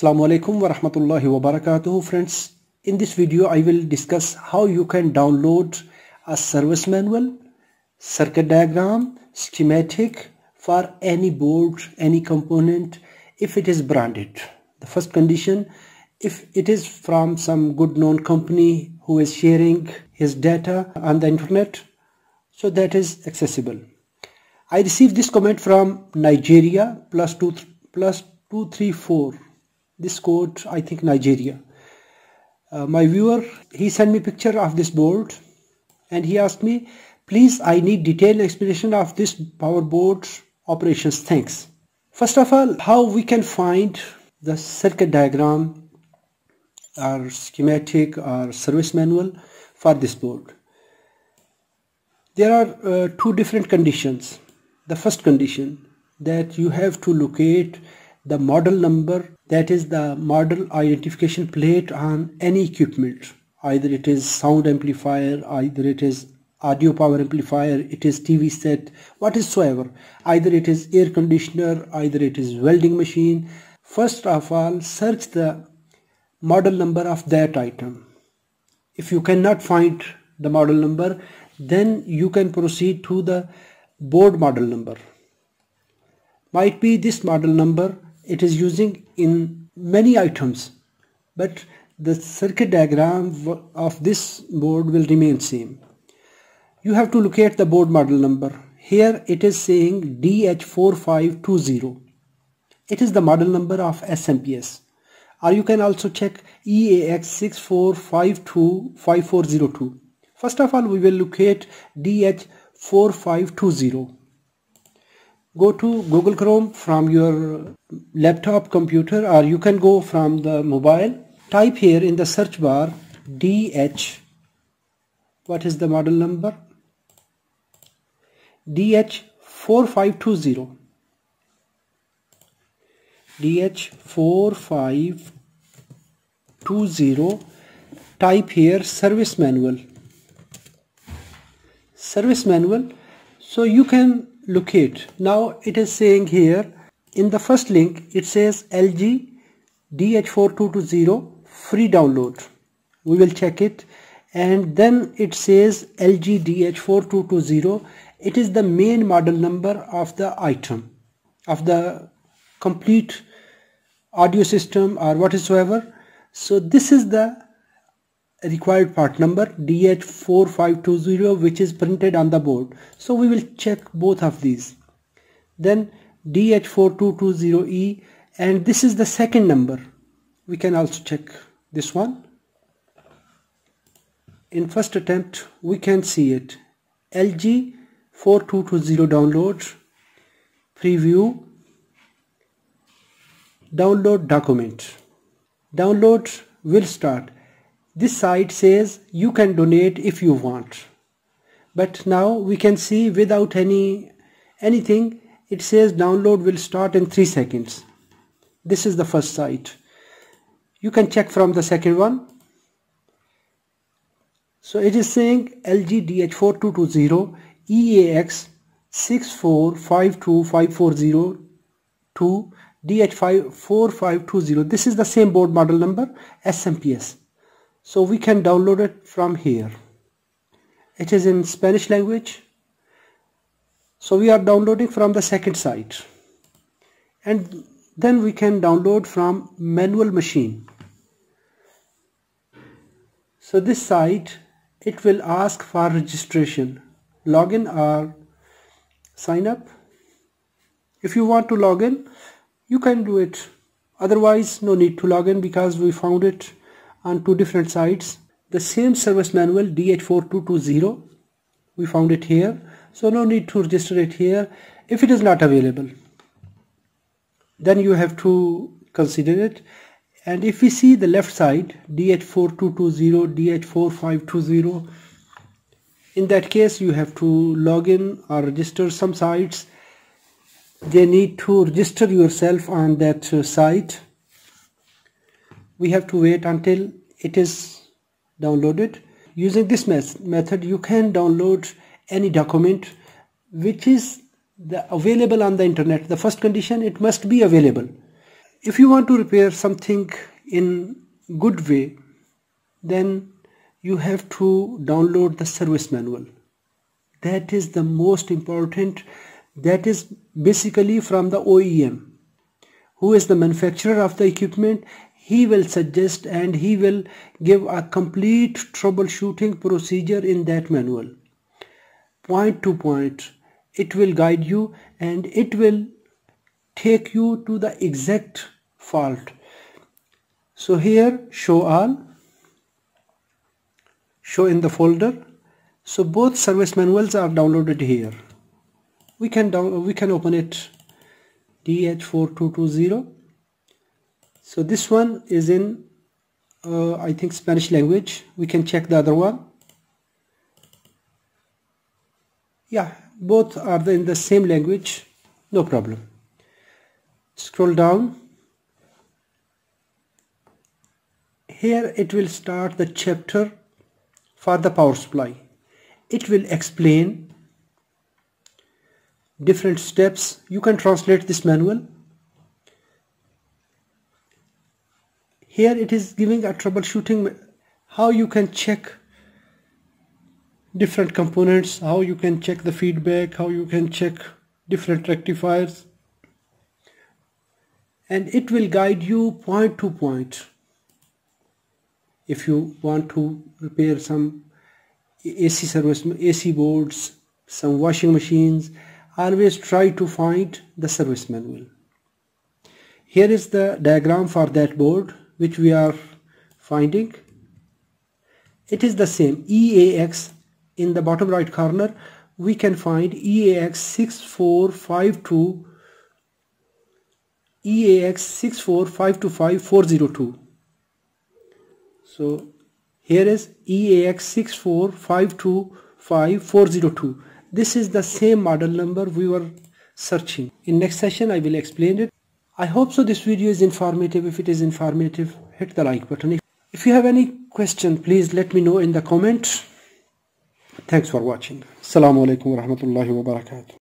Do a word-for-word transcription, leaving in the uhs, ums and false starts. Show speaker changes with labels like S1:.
S1: Assalamu alaikum wa rahmatullahi wa barakatuhu, friends. In this video I will discuss how you can download a service manual, circuit diagram, schematic for any board, any component if it is branded. The first condition, if it is from some good known company who is sharing his data on the internet, so that is accessible. I received this comment from Nigeria plus two plus two three four. This code, I think Nigeria. Uh, my viewer, he sent me a picture of this board and he asked me, please, I need detailed explanation of this power board operations. Thanks. First of all, how we can find the circuit diagram or schematic or service manual for this board. There are uh, two different conditions. The first condition, that you have to locate the model number, that is the model identification plate on any equipment. Either it is sound amplifier, either it is audio power amplifier, it is T V set, whatsoever. Either it is air conditioner, either it is welding machine. First of all, search the model number of that item. If you cannot find the model number, then you can proceed to the board model number. Might be this model number it is using in many items, but the circuit diagram of this board will remain same. You have to locate the board model number. Here it is saying D H four five two zero. It is the model number of S M P S. Or you can also check E A X six four five two five four zero two. First of all, we will locate D H four five two zero. Go to Google Chrome from your laptop computer, or you can go from the mobile. Type here in the search bar D H, what is the model number? D H four five two zero. D H four five two zero. Type here service manual. Service manual. So you can locate. Now it is saying here in the first link it says L G D H four two two zero free download. We will check it, and then it says L G D H four two two zero. It is the main model number of the item, of the complete audio system or whatsoever. So this is the required part number D H four five two zero, which is printed on the board. So we will check both of these. Then D H four two two zero E, and this is the second number. We can also check this one. In first attempt we can see it. L G four two two zero download, preview, download document. Download will start. This site says you can donate if you want, but now we can see without any anything it says download will start in three seconds. This is the first site. You can check from the second one. So it is saying L G D H four two two zero E A X six four five two five four zero two D H four five two zero. This is the same board model number, S M P S. So we can download it from here. It is in Spanish language. So we are downloading from the second site. And then we can download from manual machine. So this site, it will ask for registration, login or sign up. If you want to log in, you can do it. Otherwise, no need to log in because we found it on two different sites. The same service manual D H four two two zero, we found it here, so no need to register it here. If it is not available, then you have to consider it. And if we see the left side, D H four two two zero, D H four five two zero, in that case you have to log in or register. Some sites, they need to register yourself on that uh, site. We have to wait until it is downloaded. Using this method you can download any document which is the available on the internet. The first condition, it must be available. If you want to repair something in good way, then you have to download the service manual. That is the most important. That is basically from the O E M, who is the manufacturer of the equipment. He will suggest and he will give a complete troubleshooting procedure in that manual, point to point. It will guide you and it will take you to the exact fault. So here, show all, show in the folder. So both service manuals are downloaded here. We can down we can open it, D H four two two zero. So this one is in uh, I think Spanish language. We can check the other one. Yeah, both are in the same language, no problem. Scroll down. Here it will start the chapter for the power supply. It will explain different steps. You can translate this manual. Here it is giving a troubleshooting, how you can check different components, how you can check the feedback, how you can check different rectifiers, and it will guide you point to point. If you want to repair some A C service, A C boards, some washing machines, always try to find the service manual. Here is the diagram for that board which we are finding. It is the same, E A X. In the bottom right corner we can find E A X six four five two, E A X six four five two five four zero two. So here is E A X six four five two five four zero two. This is the same model number we were searching. In next session I will explain it. I hope so this video is informative. If it is informative, hit the like button. If you have any question, please let me know in the comment. Thanks for watching. Assalamu alaikum wa rahmatullahi wa barakatuh.